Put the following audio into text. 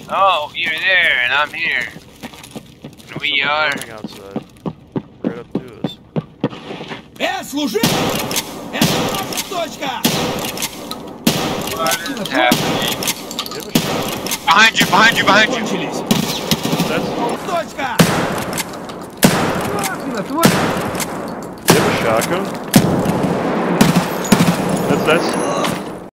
Oh, you're there, and I'm here. And we are... outside. Right up to us. Служи! Это наша точка! What is happening? Give a shot. Behind you, behind you, behind you! Кончились! That's... Точка! Give a shotgun. That's...